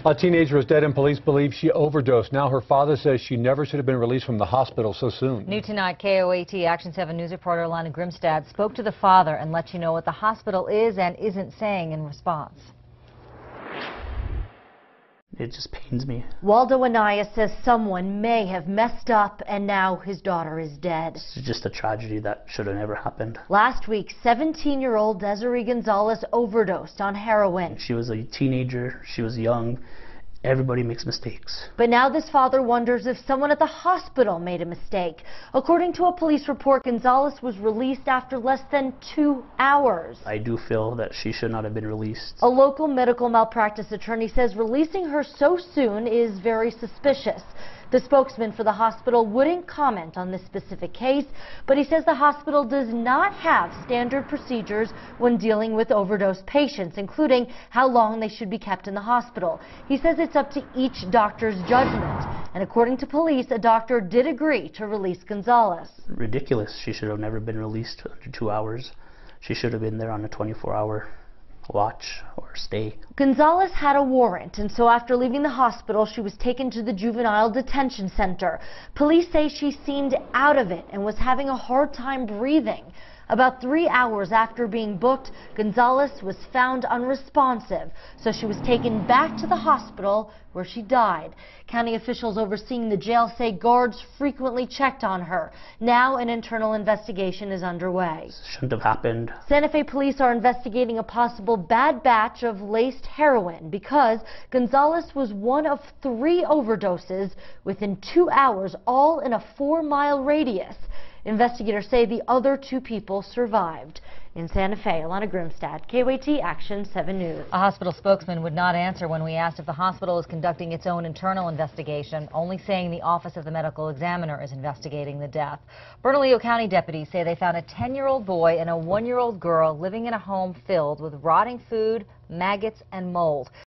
A teenager is dead and police believe she overdosed. Now her father says she never should have been released from the hospital so soon. New tonight, KOAT Action 7 News reporter Alana Grimstad spoke to the father and let you know what the hospital is and isn't saying in response. It just pains me. Waldo Anaya says someone may have messed up and now his daughter is dead. It's just a tragedy that should have never happened. Last week, 17-year-old Desiree Gonzalez overdosed on heroin. She was a teenager, she was young. Everybody makes mistakes. But now this father wonders if someone at the hospital made a mistake. According to a police report, Gonzalez was released after less than 2 hours. I do feel that she should not have been released. A local medical malpractice attorney says releasing her so soon is very suspicious. The spokesman for the hospital wouldn't comment on this specific case, but he says the hospital does not have standard procedures when dealing with overdose patients, including how long they should be kept in the hospital. He says it's up to each doctor's judgment. And according to police, a doctor did agree to release Gonzalez. Ridiculous. She should have never been released under 2 hours. She should have been there on a 24-hour watch or stay. Gonzalez had a warrant, and so after leaving the hospital, she was taken to the juvenile detention center. Police say she seemed out of it and was having a hard time breathing. About 3 hours after being booked, Gonzalez was found unresponsive, so she was taken back to the hospital where she died. County officials overseeing the jail say guards frequently checked on her. Now an internal investigation is underway. This shouldn't have happened. Santa Fe police are investigating a possible bad batch of laced heroin because Gonzalez was one of 3 overdoses within 2 hours, all in a 4-mile radius. Investigators say the other 2 people survived. In Santa Fe, Alana Grimstad, KOAT Action 7 News. A hospital spokesman would not answer when we asked if the hospital is conducting its own internal investigation, only saying the Office of the Medical Examiner is investigating the death. Bernalillo County deputies say they found a 10-year-old boy and a 1-year-old girl living in a home filled with rotting food, maggots, and mold.